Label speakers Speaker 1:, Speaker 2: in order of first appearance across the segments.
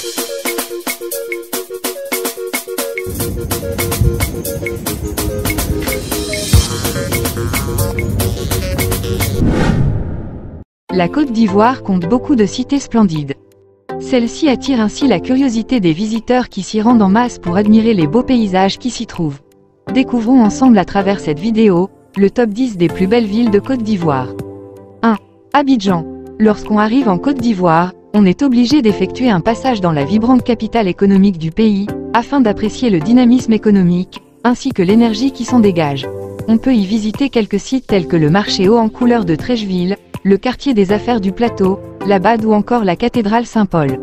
Speaker 1: La Côte d'Ivoire compte beaucoup de cités splendides. Celle-ci attire ainsi la curiosité des visiteurs qui s'y rendent en masse pour admirer les beaux paysages qui s'y trouvent. Découvrons ensemble à travers cette vidéo, le top 10 des plus belles villes de Côte d'Ivoire. 1. Abidjan. Lorsqu'on arrive en Côte d'Ivoire, on est obligé d'effectuer un passage dans la vibrante capitale économique du pays, afin d'apprécier le dynamisme économique, ainsi que l'énergie qui s'en dégage. On peut y visiter quelques sites tels que le marché haut en couleur de Treichville, le quartier des affaires du plateau, la Bade ou encore la cathédrale Saint-Paul.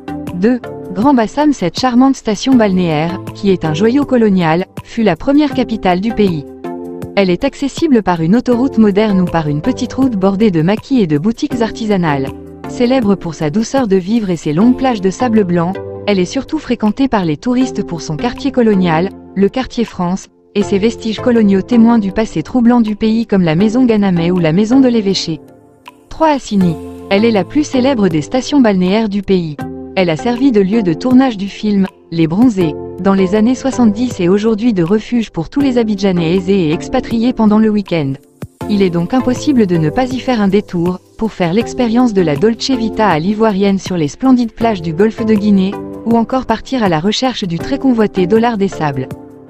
Speaker 1: 2. Grand Bassam. Cette charmante station balnéaire, qui est un joyau colonial, fut la première capitale du pays. Elle est accessible par une autoroute moderne ou par une petite route bordée de maquis et de boutiques artisanales. Célèbre pour sa douceur de vivre et ses longues plages de sable blanc, elle est surtout fréquentée par les touristes pour son quartier colonial, le quartier France, et ses vestiges coloniaux témoins du passé troublant du pays comme la maison Ganamé ou la maison de l'évêché. 3. Assini. Elle est la plus célèbre des stations balnéaires du pays. Elle a servi de lieu de tournage du film « Les Bronzés » dans les années 70 et aujourd'hui de refuge pour tous les Abidjanais aisés et expatriés pendant le week-end. Il est donc impossible de ne pas y faire un détour, pour faire l'expérience de la Dolce Vita à l'ivoirienne sur les splendides plages du golfe de Guinée, ou encore partir à la recherche du très convoité dollar des sables.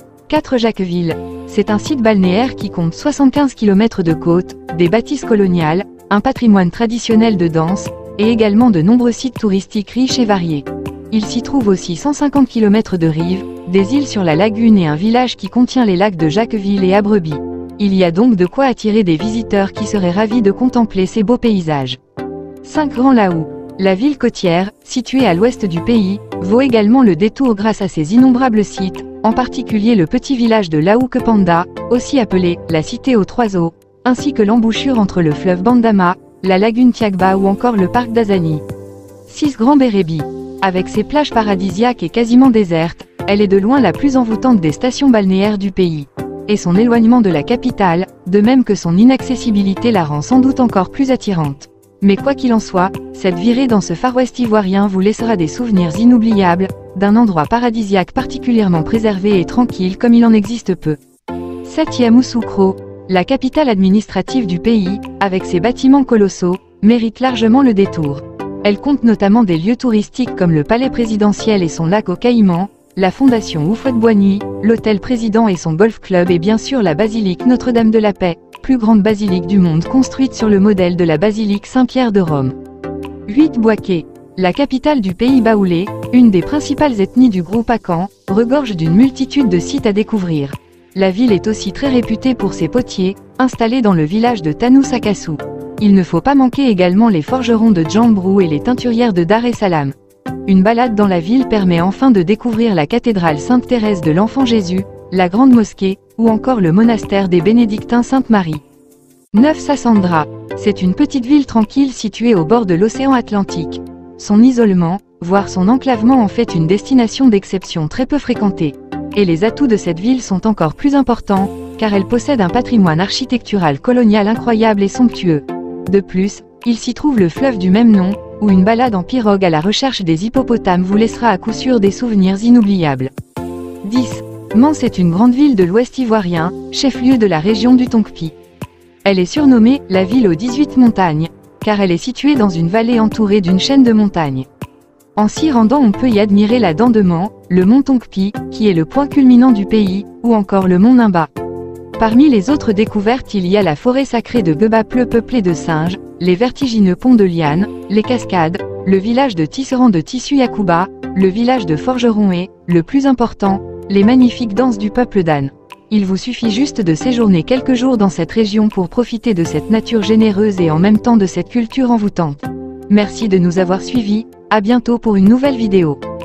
Speaker 1: 4. Jacquesville. C'est un site balnéaire qui compte 75 km de côte, des bâtisses coloniales, un patrimoine traditionnel de danse, et également de nombreux sites touristiques riches et variés. Il s'y trouve aussi 150 km de rives, des îles sur la lagune et un village qui contient les lacs de Jacquesville et Abreby. Il y a donc de quoi attirer des visiteurs qui seraient ravis de contempler ces beaux paysages. 5. Grand Laou. La ville côtière, située à l'ouest du pays, vaut également le détour grâce à ses innombrables sites, en particulier le petit village de Laou-Kepanda, aussi appelé « la cité aux trois eaux », ainsi que l'embouchure entre le fleuve Bandama, la lagune Tiagba ou encore le parc d'Azani. 6. Grand Bérébi. Avec ses plages paradisiaques et quasiment désertes, elle est de loin la plus envoûtante des stations balnéaires du pays. Et son éloignement de la capitale, de même que son inaccessibilité la rend sans doute encore plus attirante. Mais quoi qu'il en soit, cette virée dans ce Far West ivoirien vous laissera des souvenirs inoubliables, d'un endroit paradisiaque particulièrement préservé et tranquille comme il en existe peu. 7. Yamoussoukro. La capitale administrative du pays, avec ses bâtiments colossaux, mérite largement le détour. Elle compte notamment des lieux touristiques comme le palais présidentiel et son lac aux Caïmans, la fondation Houphouët-Boigny, l'hôtel président et son golf club et bien sûr la basilique Notre-Dame de la Paix, plus grande basilique du monde construite sur le modèle de la basilique Saint-Pierre de Rome. 8. Bouaké. La capitale du pays baoulé, une des principales ethnies du groupe Akan, regorge d'une multitude de sites à découvrir. La ville est aussi très réputée pour ses potiers, installés dans le village de Tanou-Sakassou. Il ne faut pas manquer également les forgerons de Djambrou et les teinturières de Dar es Salaam. Une balade dans la ville permet enfin de découvrir la cathédrale Sainte-Thérèse de l'Enfant Jésus, la grande mosquée, ou encore le monastère des Bénédictins Sainte-Marie. 9. Sassandra. C'est une petite ville tranquille située au bord de l'océan Atlantique. Son isolement, voire son enclavement en fait une destination d'exception très peu fréquentée. Et les atouts de cette ville sont encore plus importants, car elle possède un patrimoine architectural colonial incroyable et somptueux. De plus, il s'y trouve le fleuve du même nom, où une balade en pirogue à la recherche des hippopotames vous laissera à coup sûr des souvenirs inoubliables. 10. Mans est une grande ville de l'ouest ivoirien, chef-lieu de la région du Tonkpi. Elle est surnommée « la ville aux 18 montagnes », car elle est située dans une vallée entourée d'une chaîne de montagnes. En s'y rendant on peut y admirer la dent de Mans, le mont Tonkpi, qui est le point culminant du pays, ou encore le mont Nimba. Parmi les autres découvertes il y a la forêt sacrée de Bebapleu peuplée de singes, les vertigineux ponts de lianes, les cascades, le village de tisserand de Tissu Yakuba, le village de Forgeron et, le plus important, les magnifiques danses du peuple Dan. Il vous suffit juste de séjourner quelques jours dans cette région pour profiter de cette nature généreuse et en même temps de cette culture envoûtante. Merci de nous avoir suivis, à bientôt pour une nouvelle vidéo.